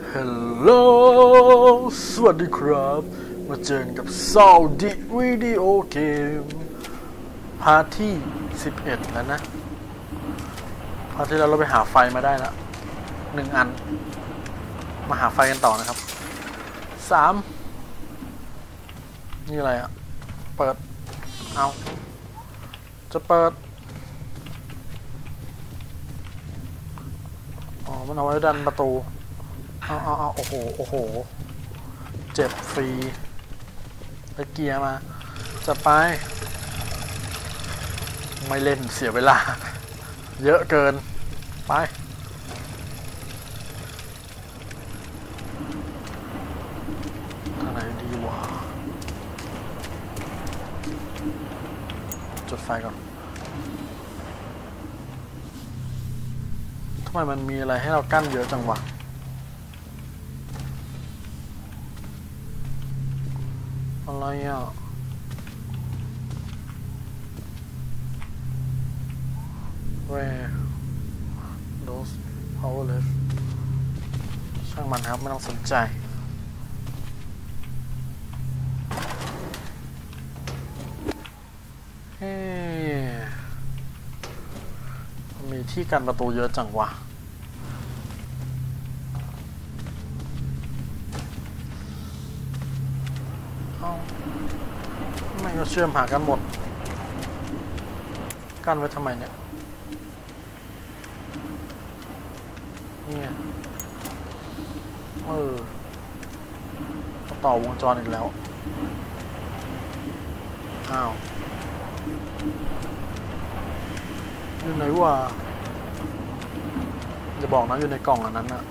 ฮัลโหลสวัสดีครับมาเจอกับซาดิวิดีโอเกมพาร์ทที่11แล้วนะพาร์ทที่เราไปหาไฟมาได้แล้ว1 อันมาหาไฟกันต่อนะครับ3นี่อะไรอ่ะเปิดเอาจะเปิดอ๋อมันเอาไว้ดันประตูเอาโอ้โหเจ็บฟรีได้เกียร์มาจะไปไม่เล่นเสียเวลาเยอะเกินไปทางไหนดีวะจุดไฟก่อนทำไมมันมีอะไรให้เรากั้นเยอะจังวะอะไรอ่ะWhere those powerless ช่างมันครับไม่ต้องสนใจมีที่กันประตูเยอะจังวะไม่ก็เชื่อมหากันหมดกั้นไว้ทำไมเนี่ยนี่ต่อวงจรอีกแล้วอ้าวอยู่ไหนวะจะบอกนะอยู่ในกล่องอันนั้นน่ะ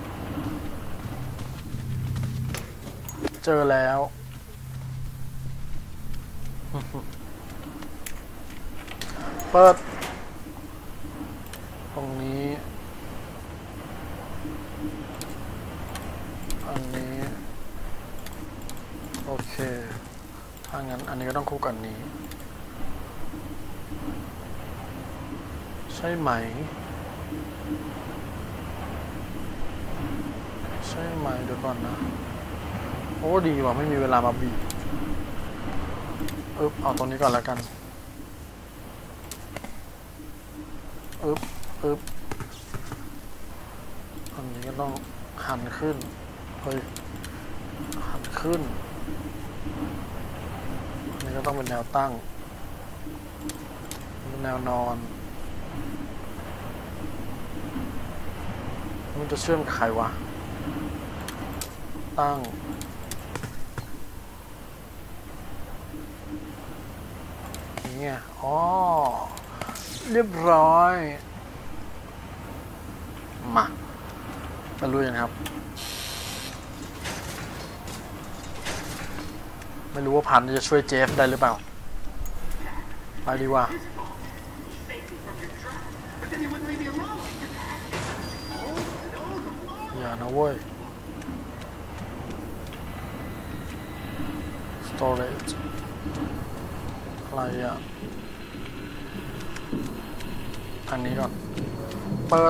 เจอแล้วเปิดตรงนี้อันนี้โอเคถ้างั้นอันนี้ก็ต้องคู่กันนี้ใช่ไหมใช่ไหมเดี๋ยวก่อนนะโอ้ดีว่ะไม่มีเวลามาบีบเอาตรงนี้ก่อนแล้วกันอันนี้ก็ต้องหันขึ้นหันขึ้นอันนี้ก็ต้องเป็นแนวตั้งเป็นแนวนอนมันจะเชื่อมกับใครวะตั้งนี่อ๋อเรียบร้อยมาลุยกันครับไม่รู้ว่าพันจะช่วยเจฟได้หรือเปล่าไปดีกว่าอย่านะเว้ย storage อะไรอ่ะทางนี้ก่อนเปิด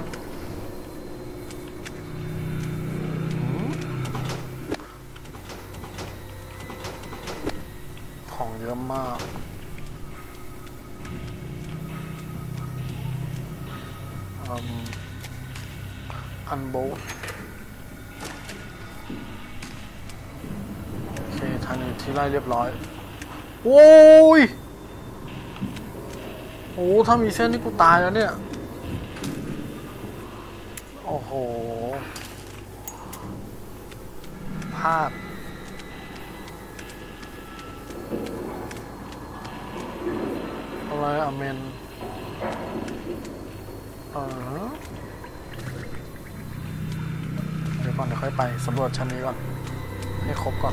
ของเยอะมากอันโบว์โอเคทางนี้ที่ไล่เรียบร้อยโอ้ยโอ้ถ้ามีเส้นนี่กูตายแล้วเนี่ยโอ้โหพลาดอะไรอเมนเดี๋ยวก่อนเดี๋ยวค่อยไปสำรวจชั้นนี้ก่อนให้ครบก่อน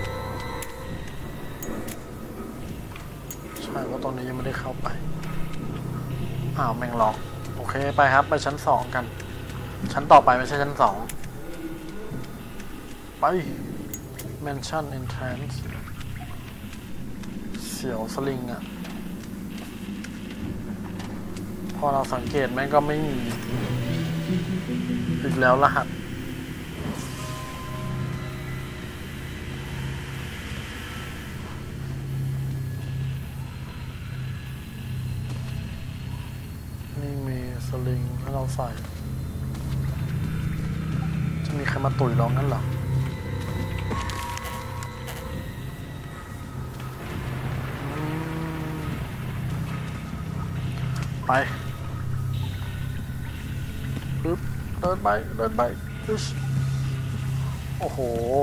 ใช่ว่าตอนนี้ยังไม่ได้เข้าไปแม่งล็อกโอเคไปครับไปชั้น2กันชั้นต่อไปไม่ใช่ชั้น2ไป Mansion Entrance เสียวสลิงอ่ะพอเราสังเกตแม่งก็ไม่มีอีกแล้วรหัสไฟจะมีใครมาตุ๋ยเรางั้นเหรอไปปึ๊บเดินไปโอ้โห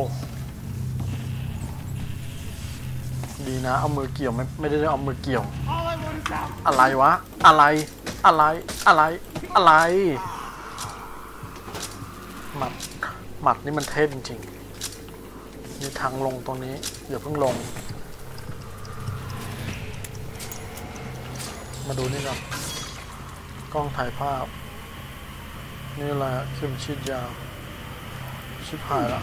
ดีนะเอามือเกี่ยวไม่ได้เอามือเกี่ยวอะไรวะอะไรหมัดนี่มันเทพจริงๆมีทางลงตรงนี้อย่าเพิ่งลงมาดูนี่ก่อนกล้องถ่ายภาพนี่แหละเข็มฉีดยาชิบหายละ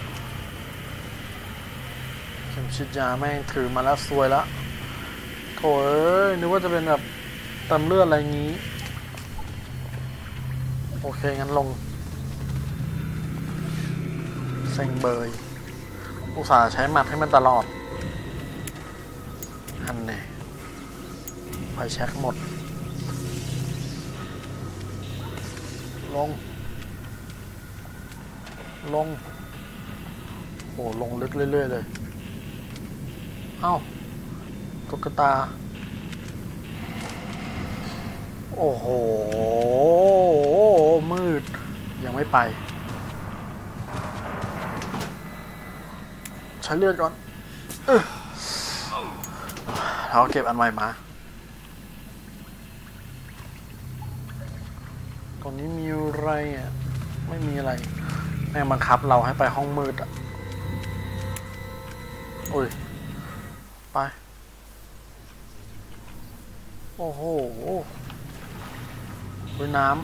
เข็มฉีดยาแม่งถือมาแล้วซวยละโถ่เอ้ยนึกว่าจะเป็นแบบเติมเลือดอะไรงี้โอเคงั้นลงเซ็งเบยอุตส่าห์ใช้หมัดให้มันตลอดอันแน่ไฟแช็กหมดลงโอ้ลงลึกเรื่อยๆเลยเอ้าตุ๊กตาโอ้โหมืดยังไม่ไปใช้เลือดก่อนเราเก็บอันใหม่มาตรงนี้มีอะไรอ่ะไม่มีอะไรแม่งบังคับเราให้ไปห้องมืดอ่ะโอ้ยไปโอ้โหด้วยน้ำ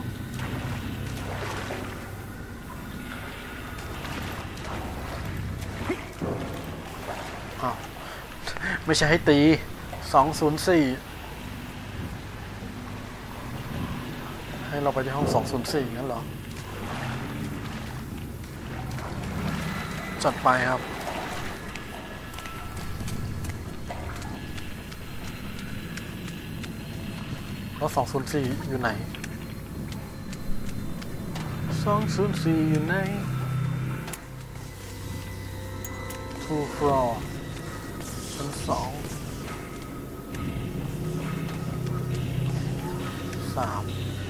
อ้าวไม่ใช่ให้ตี204ให้เราไปที่ห้อง204งั้นเหรอจัดไปครับแล้ว204อยู่ไหน204อยู่ไหน two floor ชั้น2 3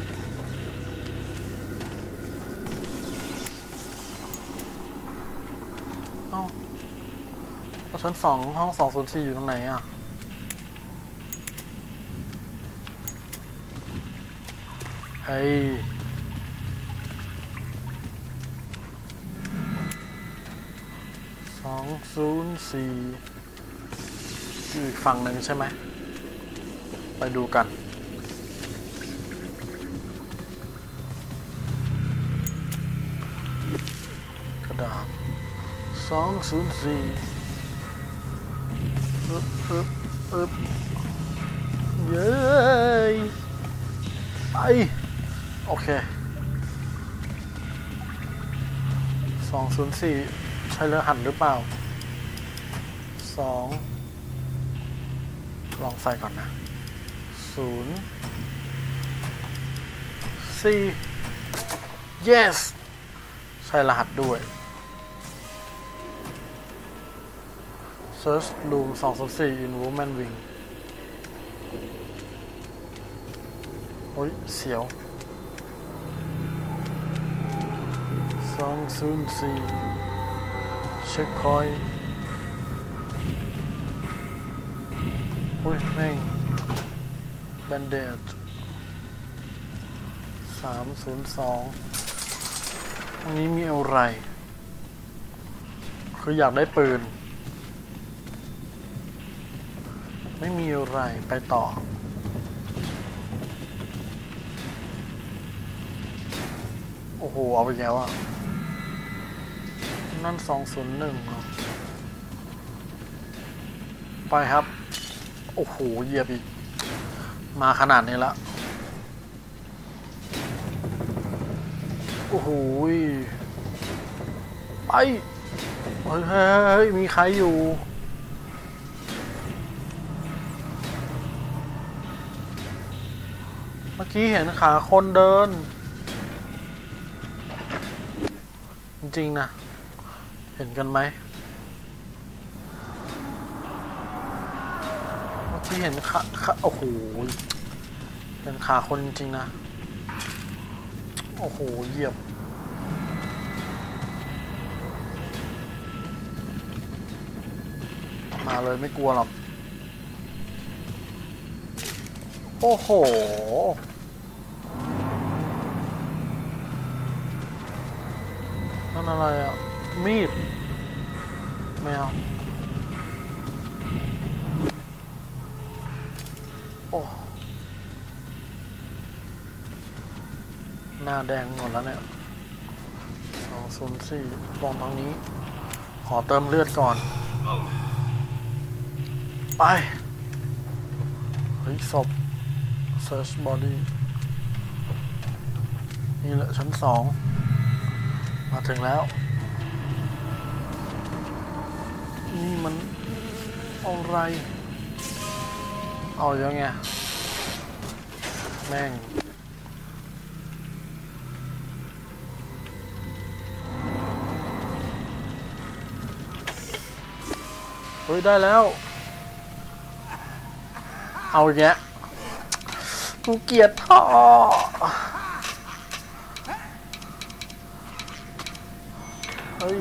เอ้าชั้น2ห้อง204อยู่ตรงไหนอ่ะเฮ้ย204อยู่อีกฝั่งหนึ่งใช่ไหมไปดูกันกระดาษ204เย้ไปโอเค204ใช่รหัสหรือเปล่า2ลองใส่ก่อนนะ04 yes ใช่รหัสด้วย search room 204 in woman wing โอ้ยเสียว204เช็คพอยต์โอ้ยแม่งแบนเดด302ตรงนี้มีอะไรคืออยากได้ปืนไม่มีอะไรไปต่อโอ้โหเอาไปแล้วอ่ะนั่น201เนาะไปครับโอ้โหเหยียบอีกมาขนาดนี้ละโอ้โหไปเฮ้ยมีใครอยู่เมื่อกี้เห็นขาคนเดินริงๆนะเห็นกันไหมเมื่อกี้เห็นขาโอ้โหเป็นขาคนจริงๆนะโอ้โหเหยียบมาเลยไม่กลัวหรอกโอ้โหนั่นอะไรอ่ะมีดแมวโอ้หน้าแดงหมดแล้วเนี่ย204ตรงทางนี้ขอเติมเลือดก่อนไปเฮ้ยศพ search body นี่แหละชั้น2มาถึงแล้วนี่มันอะไรเอายังไงแม่งเฮ้ยได้แล้วเอาแยะกูเกลียดท่อเฮ้ย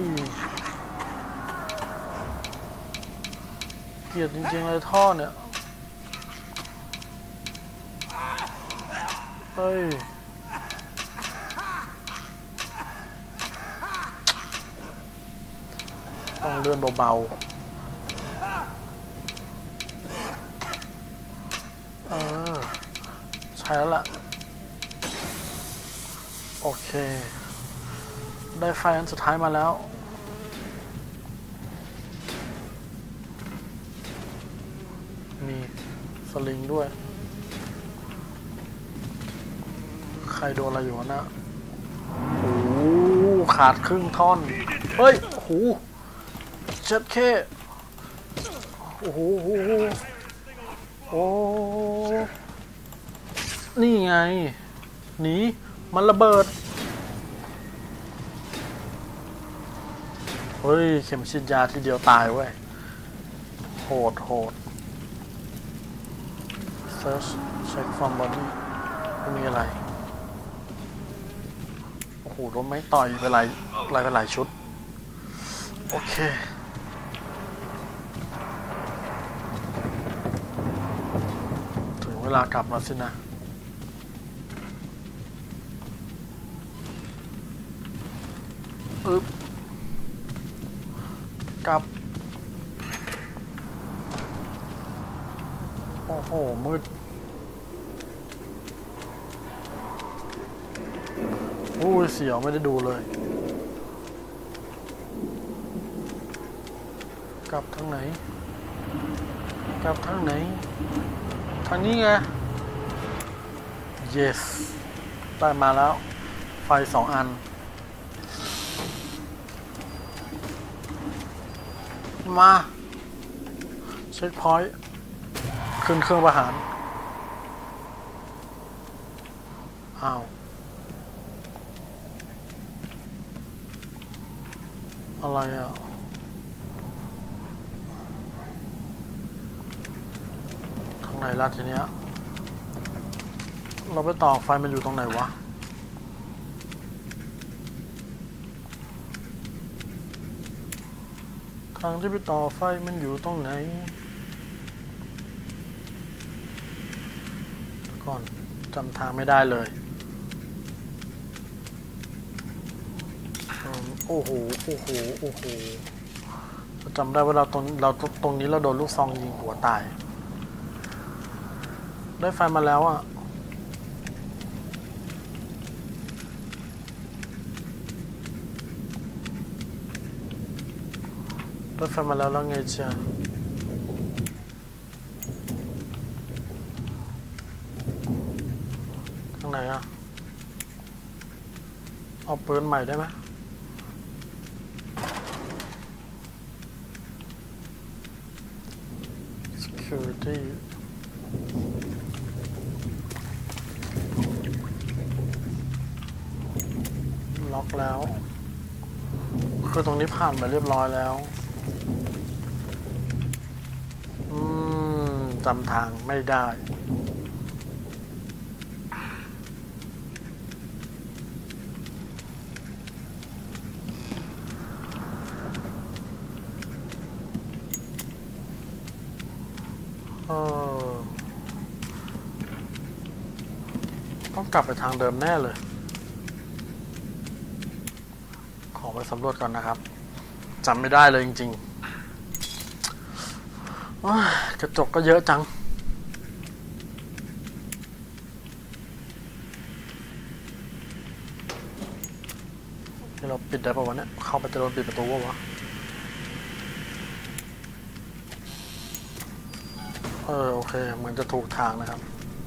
เกลียดจริงๆเลยท่อเนี่ยเฮ้ยต้องเลื่อนเบาๆใช่แล้วล่ะโอเคได้ไฟอันสุดท้ายมาแล้วมีสลิงด้วยใครโดนอะไรอยู่นะโอ้ขาดครึ่งท่อนเฮ้ยโอ้โหเจ็ดเคโอ้โหโอ้นี่ไงหนีมันระเบิดเฮ้ยเข็มฉีดยาทีเดียวตายเว้ยโหดsearch check from body ไม่มีอะไรโอ้โหโดนไม้ต่อยไปหลายชุดโอเคถึงเวลากลับแล้วสินะกลับโอ้โหมืดโอ้ยเสียวไม่ได้ดูเลยกลับทางไหนทางนี้ไง yes ได้มาแล้วไฟ2 อันมาเช็คพอยต์ขึ้นเครื่องประหารอ้าวอะไรอ่ะทางไหนล่ะทีเนี้ยเราไปต่อไฟมันอยู่ตรงไหนวะทางที่ไปต่อไฟมันอยู่ตรงไหนก่อนจำทางไม่ได้เลยโอ้โหจำได้ว่าเราตรงนี้เราโดนลูกซองยิงหัวตายได้ไฟมาแล้วอ่ะได้ไฟมาแล้วไงเชียทางไหนอ่ะเอาปืนใหม่ได้ไหมsecurity ล็อกแล้วคือตรงนี้ผ่านมาเรียบร้อยแล้วจำทางไม่ได้ต้องกลับไปทางเดิมแน่เลยขอไปสำรวจก่อนนะครับจำไม่ได้เลยจริงๆกระจกก็เยอะจังที่เราปิดได้ป่าววะเนี่ยเข้าไปจะโดนปิดประตูวะโอเคเหมือนจะถูกทางนะครับ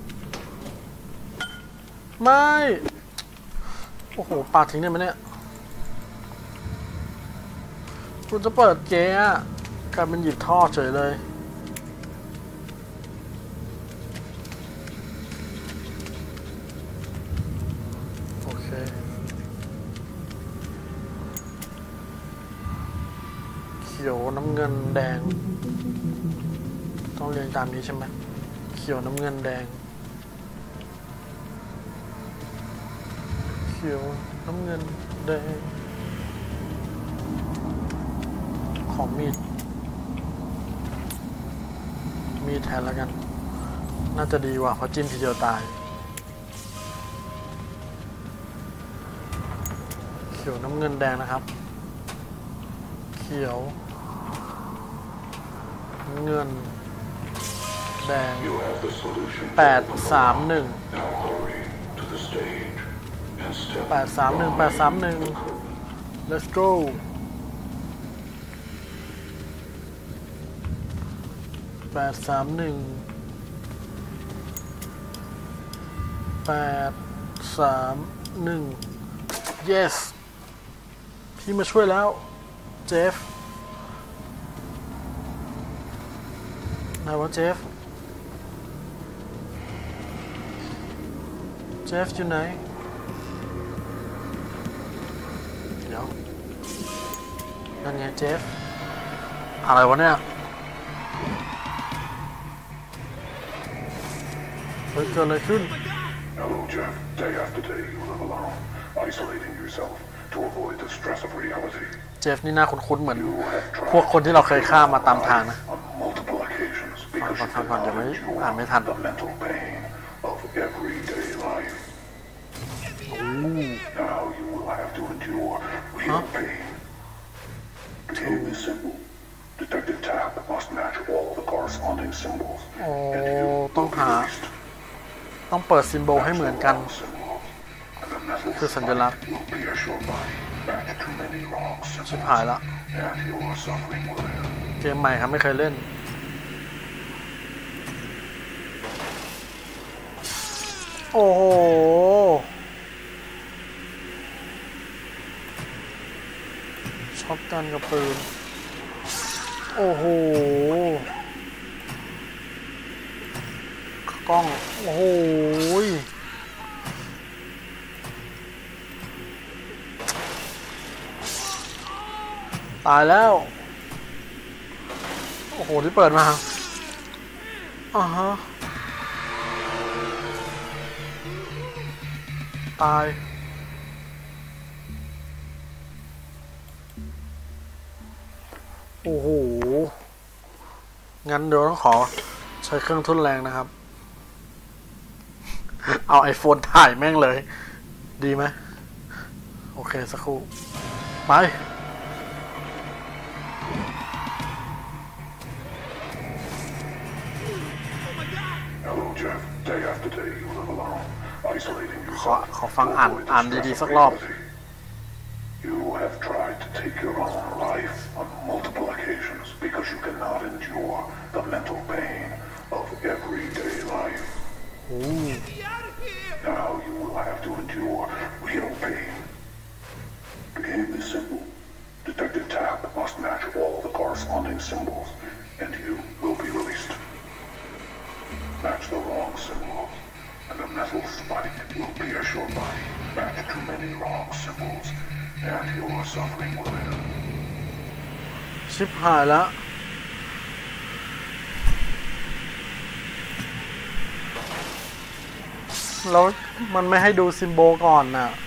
ไม่โอ้โหปาดทิ้งได้ไหมเนี่ยคุณจะเปิดเก๊ะกลายเป็นหยิบท่อเฉยเลยโอเคเขียวน้ำเงินแดงต้องเรียงตามนี้ใช่ไหมเขียวน้ำเงินแดงเขียวน้ำเงินแดงของมีดแทนแล้วกันน่าจะดีกว่าเพราะจิ้มทีเดียวตายเขียวน้ำเงินแดงนะครับเขียวเงินแดง831 let's go 831 yes พี่มาช่วยแล้วเจฟไหนวะเจฟอยู่ไหนเดี๋ยวนั่นไงเจฟอะไรวะเนี่ยเฮ้ยเกิดอะไรขึ้น Hello, Jeff. Day after day, you live alone, isolating yourself to avoid the stress of reality. เจฟนี่น่าคุ้นๆเหมือนพวกคนที่เราเคยฆ่ามาตามทางนะฟังเดี๋ยวไม่อ่านไม่ทัน The mental pain of everyday life. Now you will have to endure real pain. To game is simple. Detective Tab must match all the corresponding symbols, and you will be released. ต้องเปิดซิมโบลให้เหมือนกันคือสัญลักษณ์ชิบหายละเกมใหม่ครับไม่เคยเล่นโอ้โหช็อตกันกับปืนโอ้โหกล้องโอ้โหตายแล้วโอ้โหที่เปิดมาฮะตายโอ้โหงั้นเดี๋ยวต้องขอใช้เครื่องทุ่นแรงนะครับเอา iPhone ถ่ายแม่งเลยดีไหมโอเคสักครู่ไป Hello, Jeff. Day after day, you live alone, isolating yourself. ขอฟังอ่านดีๆสักรอบ You have tried to take your own life on multiple occasions because you cannot endure the mental pain of everyday life. Now you will have to endure real pain. The game is simple. Detective Tab must match all the corresponding symbols, and you will be released. Match the wrong symbols, and a metal spike will pierce your body. Match too many wrong symbols, and your suffering will end. ชิบหายแล้วแล้วมันไม่ให้ดูซิมโบลก่อนน่ะ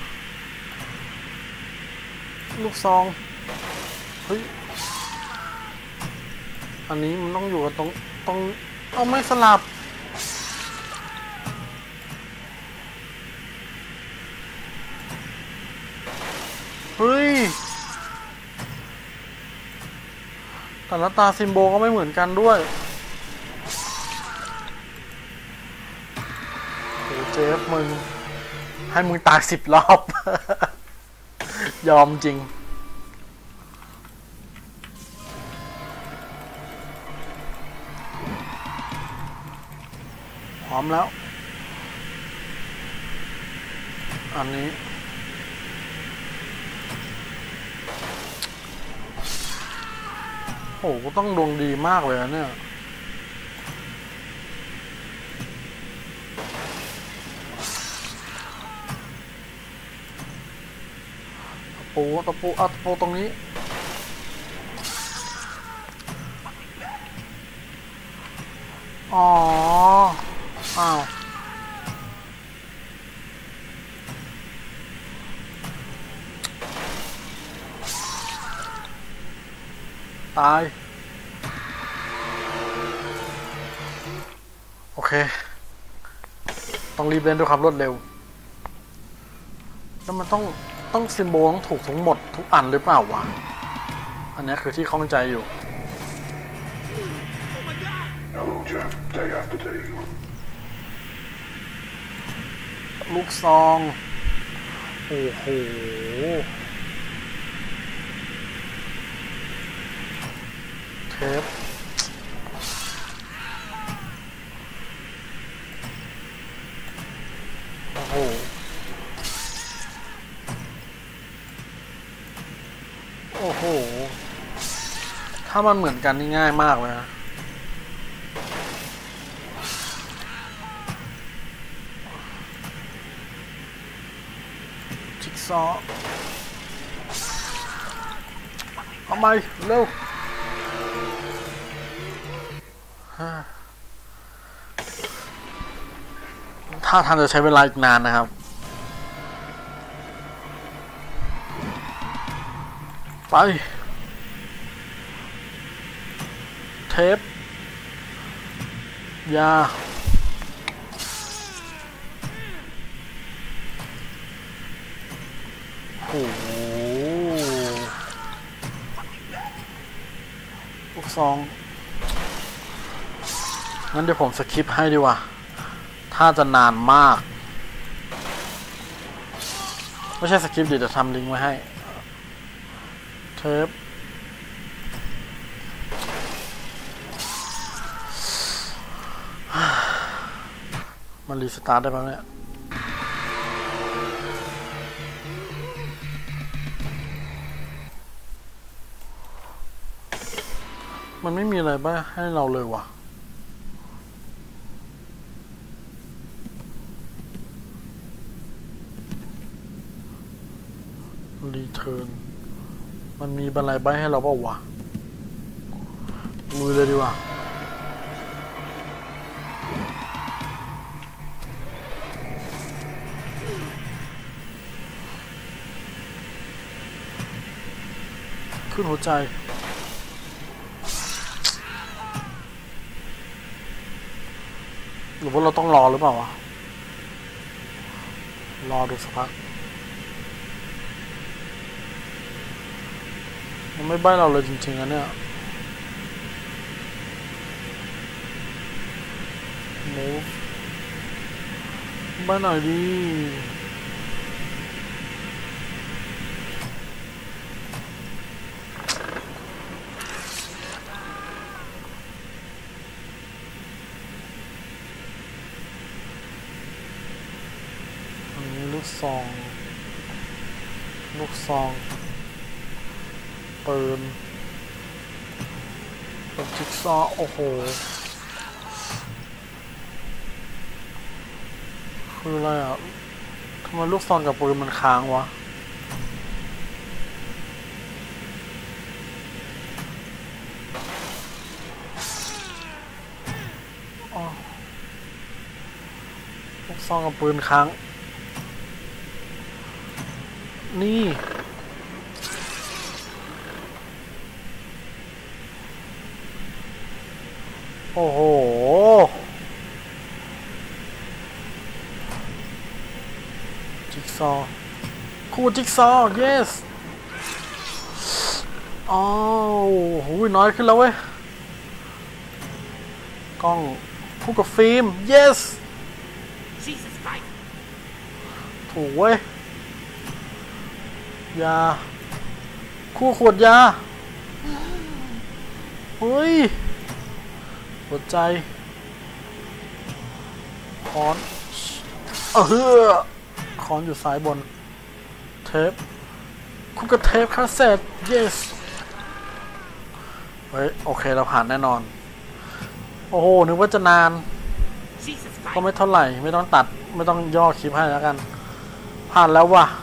ลูกซองเฮ้ยอันนี้มันต้องอยู่กับตรงเอาไม่สลับเฮ้ยแต่ละตาซิมโบลก็ไม่เหมือนกันด้วยโอ้เจฟมึงให้มึงตาย10 รอบ ยอมจริงพร้อมแล้วอันนี้โอ้ก็ต้องดวงดีมากเลยนะเนี่ยตะปูตรงนี้อ๋ออ้าวตายโอเคต้องรีบเล่นด้วยความรวดเร็วแล้วมันต้องซิมโบลต้องถูกทั้งหมดทุกอันหรือเปล่าวะอันนี้คือที่ข้องใจอยู่ Hello, Jeff. Day after day. ลูกซองโอ้โหเทปโอ้โหโอ้โหถ้ามันเหมือนกันนี่ง่ายมากเลยนะจิ๊กซอว์เอาไหมเร็วถ้าทำจะใช้เวลาอีกนานนะครับไปเทปยาโอ้โหลูกซองงั้นเดี๋ยวผมสคิปให้ดีกว่าถ้าจะนานมากไม่ใช่สคิปดิจะทำลิงก์ไว้ให้เทปมันรีสตาร์ทได้ไหมเนี่ยมันไม่มีอะไรบ้างให้เราเลยว่ะรีเทิร์นมันมีบันไดใบให้เราเปล่าวะลุยเลยดีกว่าขึ้นหัวใจหรือว่าเราต้องรอหรือเปล่าวะรอดูสักพักมันไม่ใบ้เราเลยจริงๆนะเนี่ยmove ใบ้หน่อยดิอันนี้ลูกซองปืนจิ๊กซอว์โอ้โหคืออะไรอ่ะทำไมลูกซองกับปืนมันค้างวะซ่องกับปืนค้างนี่โอ้โหจิ๊กซอว์คู่จิ๊กซอว์ yes อ๋อโหน้อยขึ้นแล้วเว้ยกล้องคู่กับฟิล์ม yes ถูกเว้ยยาคู่ขวดยาเฮ้ยหัวใจค้อนค้อนอยู่ซ้ายบนเทปคู่กับเทปคาสเซ็ต yes เฮ้ยโอเคเราผ่านแน่นอนโอ้โหนึกว่าจะนานก็ไม่เท่าไหร่ไม่ต้องตัดไม่ต้องย่อคลิปให้แล้วกันผ่านแล้วว่ะ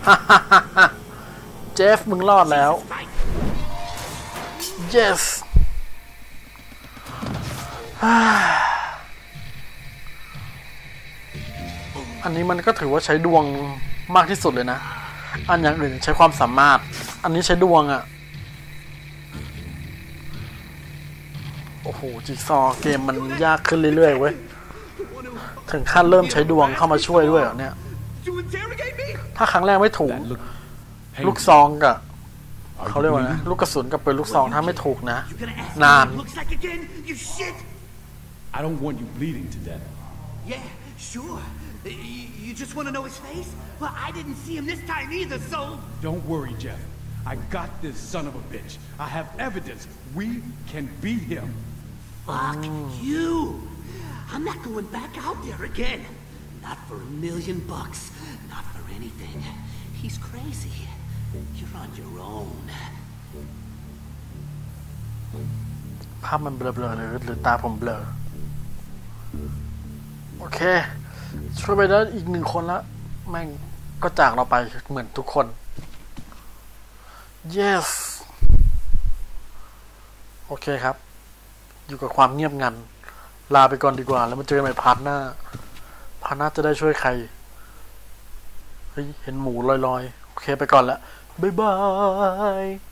เจฟมึงรอดแล้ว yes อันนี้มันก็ถือว่าใช้ดวงมากที่สุดเลยนะอันอย่างอื่นใช้ความสามารถอันนี้ใช้ดวงอะโอ้โหจิ๊กซอว์เกมมันยากขึ้นเรื่อยๆเว้ยถึงขั้นเริ่มใช้ดวงเข้ามาช่วยด้วยเหรอเนี่ยถ้าครั้งแรกไม่ถูกลูกซองกับเขาเรียกว่านะลูกกระสุนกับปืนลูกซองถ้าไม่ถูกนะนาน I don't want you bleeding to death. Yeah, sure. You just want to know his face? Well, I didn't see him this time either, so... Don't worry, Jeff. I got this son of a bitch. I have evidence. We can beat him. Fuck you. I'm not going back out there again. Not for $1,000,000. Not for anything. He's crazy. You're on your own. ภาพมันเบลอๆหรือตาผมเบลอโอเคช่วยไปได้อีก1 คนแล้วแม่งก็จากเราไปเหมือนทุกคน yes โอเคครับอยู่กับความเงียบงันลาไปก่อนดีกว่าแล้วมาเจอกันใหม่พาร์ทหน้าจะได้ช่วยใครเฮ้ยเห็นหมูลอยๆโอเคไปก่อนแล้วบ๊ายบาย